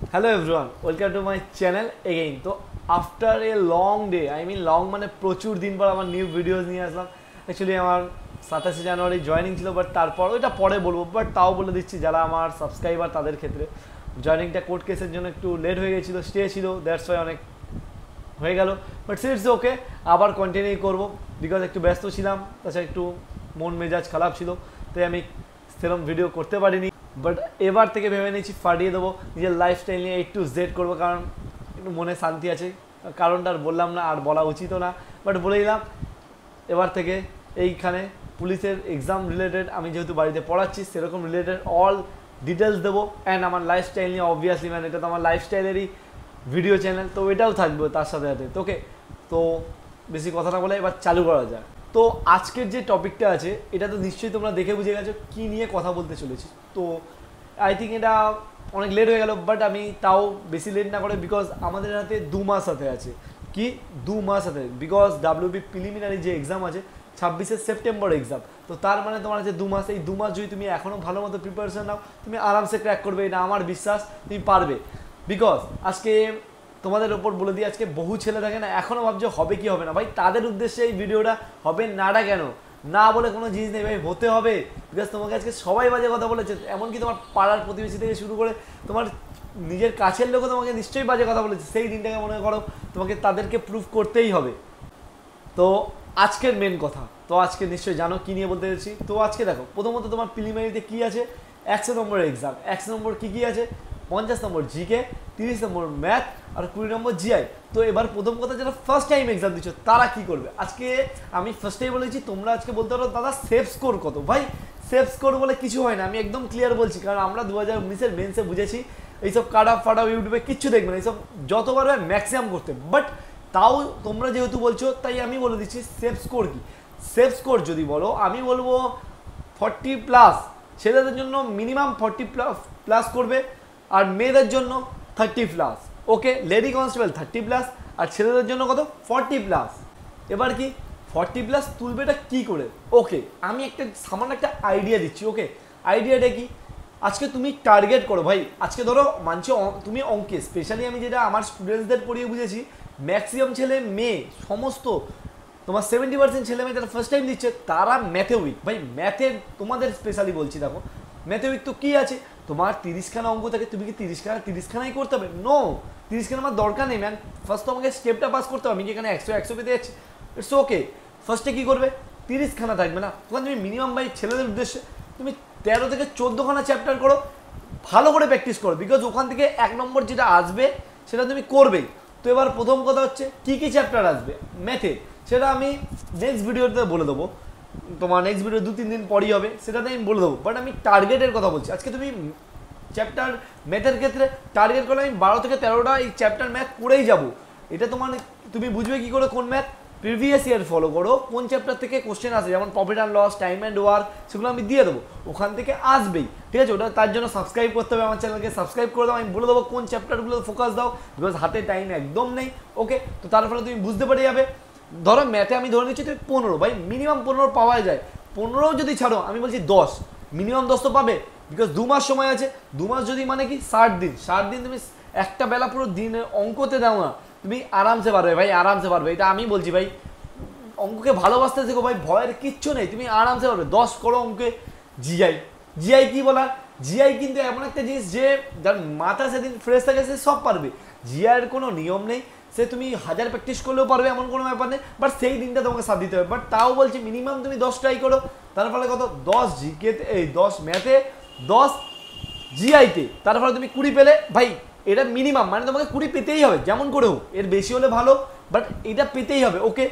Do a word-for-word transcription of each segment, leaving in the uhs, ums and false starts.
Hello everyone, welcome to my channel again. So after a long day, I mean long মানে প্রচুর দিন পর আমার নিউ ভিডিওস নিয়ে আসলাম। অ্যাকচুয়ালি আমার সাতাশে জানুয়ারি জয়েনিং ছিল, বাট তারপর ওইটা পরে বলবো, বাট তাও বলে দিচ্ছি যারা আমার সাবস্ক্রাইবার তাদের ক্ষেত্রে জয়েনিংটা কোর্ট কেসের জন্য একটু লেট হয়ে গেছিলো, স্টে ছিল, দ্যাটস ওয়াই অনেক হয়ে গেল, বাট সিটস ওকে, আবার কন্টিনিউ করবো বিকজ একটু ব্যস্ত ছিলাম, তাছাড়া একটু মন মেজাজ খারাপ ছিল, তাই আমি সেরকম ভিডিও করতে পারিনি। বাট এবার থেকে ভেবে নিয়েছি ফাটিয়ে দেবো, নিজের লাইফস্টাইল নিয়ে একটু জেড করবো, কারণ একটু মনে শান্তি আছে। কারণটা আর বললাম না, আর বলা উচিতও না, বাট বলে দিলাম এবার থেকে এইখানে পুলিশের এক্সাম রিলেটেড আমি যেহেতু বাড়িতে পড়াচ্ছি সেরকম রিলেটেড অল ডিটেলস দেবো। অ্যান্ড আমার লাইফস্টাইল নিয়ে অবভিয়াসলি, মানে এটা তো আমার লাইফস্টাইলেরই ভিডিও চ্যানেল, তো এটাও থাকবে তার সাথে সাথে। তোকে তো বেশি কথা না বলে এবার চালু করা যায়। তো আজকের যে টপিকটা আছে এটা তো নিশ্চয়ই তোমরা দেখে বুঝে গেছো কী নিয়ে কথা বলতে চলেছি। তো আই থিঙ্ক এটা অনেক লেট হয়ে গেল, বাট আমি তাও বেশি লেট না করে, বিকজ আমাদের হাতে দু মাস হাতে আছে। কি দু মাস হাতে? বিকজ ডাব্লিউ বি প্রিলিমিনারি যে এক্সাম আছে ছাব্বিশে সেপ্টেম্বর এক্সাম, তো তার মানে তোমার আছে দু মাস। এই দু মাস যদি তুমি এখনও ভালো মতো প্রিপারেশন নাও, তুমি আরামসে ক্র্যাক করবে, এটা আমার বিশ্বাস, তুমি পারবে। বিকজ আজকে তোমাদের ওপর বলে দিই, আজকে বহু ছেলে থাকে না এখনও ভাবছে হবে কি হবে না, ভাই তাদের উদ্দেশ্যে এই ভিডিওটা। হবে নাটা কেন? না বলে কোনো জিনিস নেই ভাই, হতে হবে। বিকজ তোমাকে আজকে সবাই বাজে কথা বলেছে, এমনকি তোমার পাড়ার প্রতিবেশী থেকে শুরু করে তোমার নিজের কাছের লোকও তোমাকে নিশ্চয়ই বাজে কথা বলেছে। সেই দিনটাকে মনে করো তোমাকে তাদেরকে প্রুফ করতেই হবে। তো আজকের মেন কথা, তো আজকে নিশ্চয়ই জানো কী নিয়ে বলতে চাইছি। তো আজকে দেখো, প্রথমত তোমার প্রিলিমিনারিতে কী আছে, একশো নম্বরের এক্সাম। একশো নম্বর কী কী আছে? পঞ্চাশ নম্বর জিকে, তিরিশ নম্বর ম্যাথ, আর কুড়ি নম্বর জিআই। তো এবার প্রথম কথা, যারা ফার্স্ট টাইম এক্সাম দিচ্ছ তারা কি করবে? আজকে আমি ফার্স্টেই বলেছি, তোমরা আজকে বলতে পারো দাদা সেফ স্কোর কত? ভাই সেফ স্কোর বলে কিছু হয় না, আমি একদম ক্লিয়ার বলছি, কারণ আমরা দু হাজার উনিশের মেন্সে বুঝেছি এইসব কাটা ফাটা ইউটিউবে কিচ্ছু দেখবে না, এইসব যতবার হয় ম্যাক্সিমাম করতে। বাট তাও তোমরা যেহেতু বলছো তাই আমি বলে দিচ্ছি সেফ স্কোর কি। সেফ স্কোর যদি বলো, আমি বলবো ফর্টি প্লাস, ছেলেদের জন্য মিনিমাম ফর্টি প্লাস প্লাস করবে, আর মেয়েদের জন্য thirty plus. Okay, lady constable thirty plus, আর ছেলেদের জন্য কত? Forty plus. এবার কি ফর্টি প্লাস তুলবে এটা কী করে? ওকে, আমি একটা সামান্য একটা আইডিয়া দিচ্ছি। ওকে, আইডিয়াটা কি? আজকে তুমি টার্গেট করো ভাই। আজকে ধরো মানছি তুমি অঙ্কে, স্পেশালি আমি যেটা আমার স্টুডেন্টসদের পড়িয়ে বুঝেছি, ম্যাক্সিমাম ছেলে মেয়ে সমস্ত তোমার সেভেন্টি পার্সেন্ট ছেলে মেয়ে যারা ফার্স্ট টাইম দিচ্ছে তারা ম্যাথে উইক। ভাই ম্যাথের তোমাদের স্পেশালি বলছি, দেখো ম্যাথে উইক তো কী আছে, তোমার তিরিশখানা অঙ্ক থাকে, তুমি কি তিরিশখানা তিরিশখানাই করতে হবে? নো, তিরিশখানা আমার দরকার নেই ম্যান। ফার্স্ট তো আমাকে স্টেপটা পাস করতে হবে। আমি কি এখানে একশো একশো পেতে যাচ্ছি? ইটস ওকে, ফার্স্টে কী করবে, তিরিশখানা থাকবে না, তখন তুমি মিনিমাম ভাই ছেলেদের উদ্দেশ্যে তুমি তেরো থেকে চোদ্দোখানা চ্যাপ্টার করো, ভালো করে প্র্যাকটিস করো, বিকজ ওখান থেকে এক নম্বর যেটা আসবে সেটা তুমি করবেই। তো এবার প্রথম কথা হচ্ছে কী কী চ্যাপ্টার আসবে ম্যাথে, সেটা আমি নেক্সট ভিডিওতে বলে দেবো। তোমার নেক্সট ভিডিও দু তিন দিন পরই হবে, সেটাতে আমি বলে দেবো। বাট আমি টার্গেটের কথা বলছি। আজকে তুমি চ্যাপ্টার ম্যাথের ক্ষেত্রে টার্গেট করলে আমি বারো থেকে তেরোটা এই চ্যাপ্টার ম্যাথ করেই যাবো। এটা তোমার তুমি বুঝবে কী করে কোন ম্যাথ? প্রিভিয়াস ইয়ার ফলো করো, কোন চ্যাপ্টার থেকে কোশ্চেন আসে, যেমন profit and loss, time and work, সেগুলো আমি দিয়ে দেবো, ওখান থেকে আসবেই। ঠিক আছে, ওটা তার জন্য সাবস্ক্রাইব করতে হবে, আমার চ্যানেলকে সাবস্ক্রাইব করে দাও। আমি বলে দেবো কোন চ্যাপ্টারগুলো ফোকাস দাও, বিকজ হাতে টাইম একদম নেই। ওকে, তো তার ফলে তুমি বুঝতে পেরে যাবে। ধরো ম্যাথে আমি ধরে নিচ্ছি তুমি পনেরো, ভাই মিনিমাম পনেরো পাওয়া যায়। পনেরো যদি ছাড়ো, আমি বলছি দশ, মিনিমাম দশ তো পাবে, বিকজ দু মাস সময় আছে। দু মাস যদি মানে কি ষাট দিন, ষাট দিন তুমি একটা বেলা পুরো দিনে অঙ্কতে দাও না, তুমি আরামসে পারবে ভাই, আরামসে পারবে। এটা আমি বলছি ভাই, অঙ্ককে ভালোবাসতে শেখো ভাই, ভয়ের কিচ্ছু নেই, তুমি আরামসে পারবে। দশ করো অঙ্কে। জিআই, জিআই কি বলার? জিআই কিন্তু এমন একটা জিনিস যে যার মাথা সেদিন ফ্রেশ থাকে সে সব পারবে। জিআইয়ের কোনো নিয়ম নেই, সে তুমি হাজার প্র্যাকটিস করলেও পারবে, এমন কোনো ব্যাপার নেই। বাট সেই দিনটা তোমাকে সাথ দিতে হবে। বাট তাও বলছি মিনিমাম তুমি দশ ট্রাই করো। তার ফলে কত? দশ জিকেতে, এই দশ ম্যাথে, দশ জিআইতে, তার ফলে তুমি কুড়ি পেলে। ভাই এটা মিনিমাম, মানে তোমাকে কুড়ি পেতেই হবে যেমন করে হোক, এর বেশি হলে ভালো, বাট এটা পেতেই হবে। ওকে,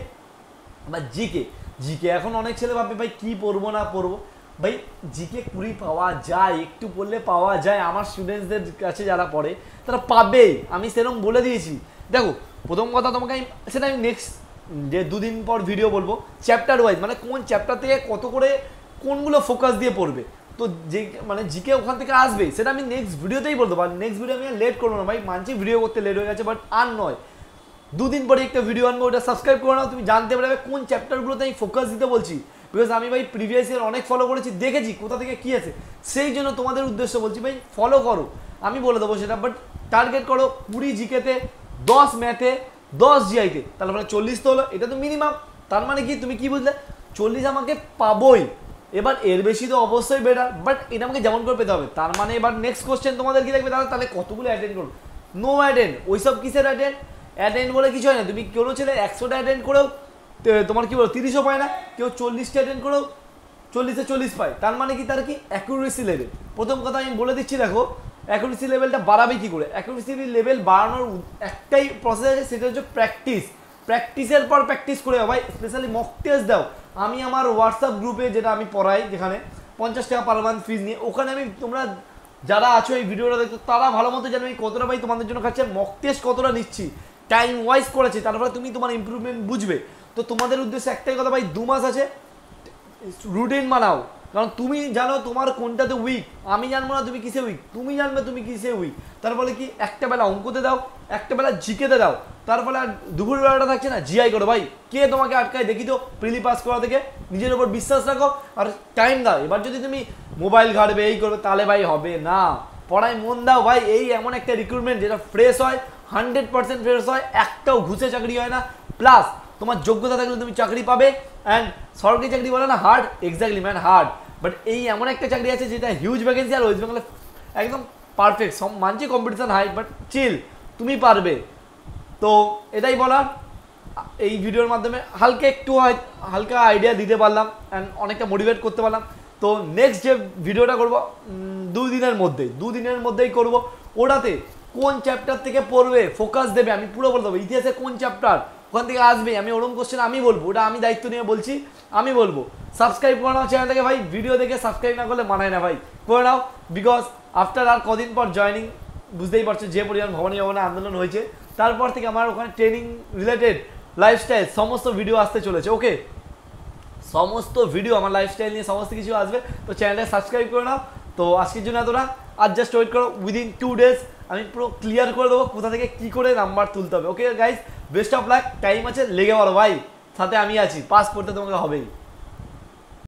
বা জিকে, জিকে এখন অনেক ছেলে ভাববে ভাই কী পড়বো না পড়বো। ভাই জিকে কুড়ি পাওয়া যায়, একটু পড়লে পাওয়া যায়। আমার স্টুডেন্টসদের কাছে যারা পড়ে তারা পাবে, আমি সেরকম বলে দিয়েছি। দেখো প্রথম কথা তোমাকে আমি সেটা আমি নেক্সট যে দুদিন পর ভিডিও বলবো চ্যাপ্টার ওয়াইজ, মানে কোন চ্যাপ্টার থেকে কত করে কোনগুলো ফোকাস দিয়ে পড়বে। তো যে মানে জিকে ওখান থেকে আসবে সেটা আমি নেক্সট ভিডিওতেই বলতে পারি। নেক্সট ভিডিও আমি লেট করবো না ভাই, মানছি ভিডিও করতে লেট হয়ে গেছে, বাট আর নয়, দুদিন পরে একটা ভিডিও আনবো, ওটা সাবস্ক্রাইব করে নাও, তুমি জানতে পারবে কোন চ্যাপ্টারগুলোতে আমি ফোকাস দিতে বলছি। বিকজ আমি ভাই প্রিভিয়াস ইয়ার অনেক ফলো করেছি, দেখেছি কোথা থেকে কী আছে, সেই জন্য তোমাদের উদ্দেশ্য বলছি ভাই ফলো করো। আমি বলে দেবো সেটা, বাট টার্গেট করো কুড়ি জিকেতে, দশ ম্যাথে, দশ জিআইতে, তাহলে মানে চল্লিশ তো হলো, এটা তো মিনিমাম। তার মানে কি তুমি কি বুঝলে, চল্লিশ আমাকে পাবোই। এবার এর বেশি তো অবশ্যই বেটার, বাট এটা আমাকে যেমন করে পেতে হবে। তার মানে এবার নেক্সট কোশ্চেন তোমাদের কি দেখবে, তাহলে তাহলে কতগুলো অ্যাটেন্ড করো? নো অ্যাটেন্ড, ওইসব কিসের অ্যাটেন্ড? অ্যাটেন্ড বলে কিছু হয় না। তুমি কোনো ছেলে একশোটা অ্যাটেন্ড করেও তোমার কি বলো তিরিশও পায় না, কেউ চল্লিশটা অ্যাটেন্ড করেও চল্লিশে চল্লিশ পায়। তার মানে কি, তার কি অ্যাকুরেসি লেভেল। প্রথম কথা আমি বলে দিচ্ছি, দেখো অ্যাকুরেসি লেভেলটা বাড়াবে কি করে? অ্যাকুরেসি লেভেল বাড়ানোর একটাই প্রসেস আছে, সেটা হচ্ছে প্র্যাকটিস। প্র্যাকটিসের পর প্র্যাকটিস করে ভাই, স্পেশালি মক টেস্ট দাও। আমি আমার হোয়াটসঅ্যাপ গ্রুপে যেটা আমি পড়াই, যেখানে পঞ্চাশ টাকা পার মান্থ ফিজ নিয়ে, ওখানে আমি তোমরা যারা আছো এই ভিডিওটা দেখতো তারা ভালো মতো জানো আমি কতটা ভাই তোমাদের জন্য খাচ্ছে, মক টেস্ট কতটা নিচ্ছি, টাইম ওয়াইজ করেছি, তারপরে তুমি তোমার ইমপ্রুভমেন্ট বুঝবে। তো তোমাদের উদ্দেশ্যে একটাই কথা ভাই, দু মাস আছে, রুটিন বানাও। কারণ তুমি জানো তোমার কোনটাতে উইক, আমি জানবো না তুমি কিসে উইক, তুমি জানবে তুমি কিসে উইক। তার ফলে কি, একটা বেলা অঙ্কতে দাও, একটা বেলা জিকেতে দাও, তার ফলে আর দুপুর বেলাটা থাকছে না জিআই করো। ভাই কে তোমাকে আটকায় দেখি তো প্রিলি পাস করা থেকে? নিজের উপর বিশ্বাস রাখো আর টাইম দাও। এবার যদি তুমি মোবাইল ঘাটবে এই করবে, তাহলে ভাই হবে না। পড়ায় মন দাও ভাই, এই এমন একটা রিক্রুটমেন্ট যেটা ফ্রেশ হয়, হান্ড্রেড পার্সেন্ট ফ্রেশ হয়, একটাও ঘুষে চাকরি হয় না, প্লাস তোমার যোগ্যতা থাকলে তুমি চাকরি পাবে। অ্যান্ড সরকারি চাকরি বলে না hard, exactly man hard, but এই এমন একটা চাকরি আছে যেটা হিউজ ভ্যাকেন্সি, আর ওয়েস্ট বেঙ্গলে একদম পারফেক্ট। সব মানছি কম্পিটিশন হাই, বাট চিল, তুমি পারবে। তো এটাই বলার, এই ভিডিওর মাধ্যমে হালকা একটু হালকা আইডিয়া দিতে পারলাম অ্যান্ড অনেকটা মোটিভেট করতে পারলাম। তো নেক্সট যে ভিডিওটা করবো দুই দিনের মধ্যেই দুদিনের মধ্যেই করবো। ওটাতে কোন চ্যাপ্টার থেকে পড়বে, ফোকাস দেবে, আমি পুরো বলে দেবো। ইতিহাসে কোন চ্যাপ্টার ওখান থেকে আসবে, আমি ওরকম কোশ্চেন আমি বলবো, ওটা আমি দায়িত্ব নিয়ে বলছি, আমি বলবো। সাবস্ক্রাইব করে নাও চ্যানেলটাকে ভাই, ভিডিও দেখে সাবস্ক্রাইব না করলে মানায় না ভাই, করে নাও। বিকজ আফটার আর কদিন পর জয়নিং, বুঝতেই পারছো যে পরিমাণ ভবানী ভবনে আন্দোলন হয়েছে, তারপর থেকে আমার ওখানে ট্রেনিং রিলেটেড লাইফস্টাইল সমস্ত ভিডিও আসতে চলেছে। ওকে, সমস্ত ভিডিও আমার লাইফস্টাইল নিয়ে সমস্ত কিছু আসবে। তো চ্যানেলটা সাবস্ক্রাইব করে নাও। তো আজকের জন্য এতটা, আর জাস্ট ওয়েট করো, উইদিন টু ডেজ আমি পুরো ক্লিয়ার করে দেবো কোথা থেকে কী করে নাম্বার তুলতে হবে। Okay guys, best of luck, time আছে, লেগে বলো ভাই, সাথে আমি আছি, পাস করতে তোমাকে হবেই।